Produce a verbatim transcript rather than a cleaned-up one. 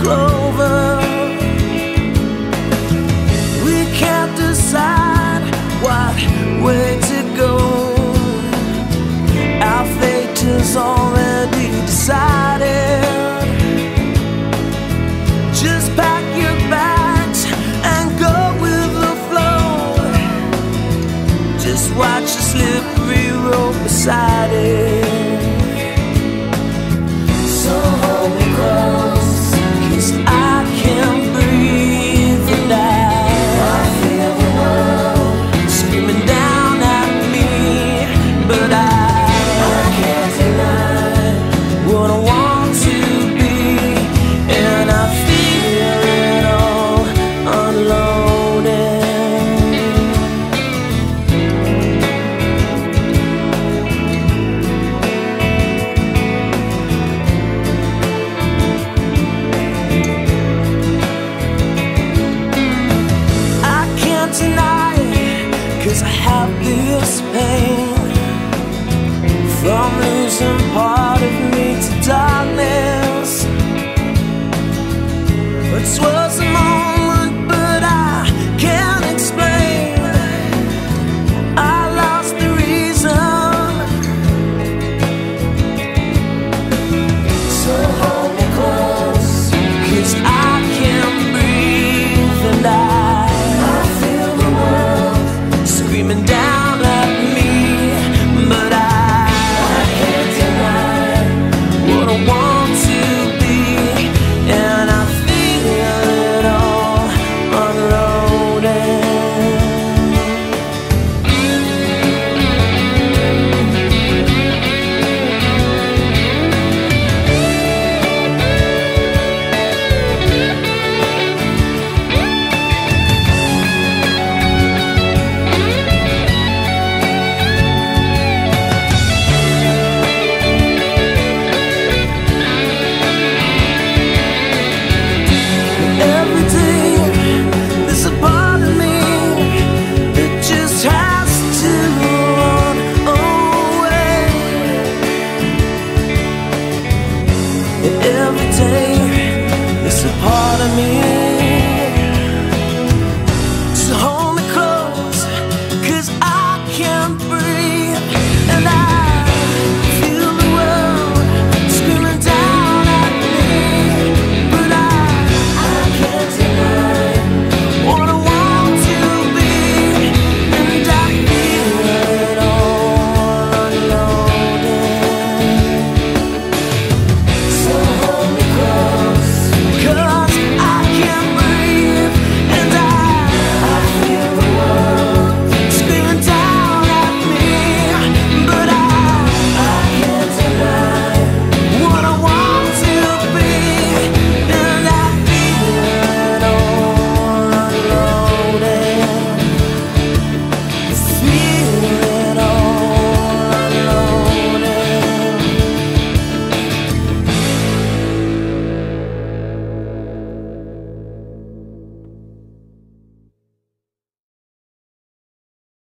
clover. We can't decide what way to go. Our fate is already decided. Just pack your bags and go with the flow. Just watch the slippery road beside it. So hold me close, 'cause I can't breathe and I feel the world screaming down at me. But I, I can't deny what I want to be, and I feel it all unloading. Tonight, 'cause I have this pain from losing part of me to darkness. It's what